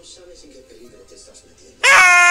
no sabes en qué peligro te estás metiendo.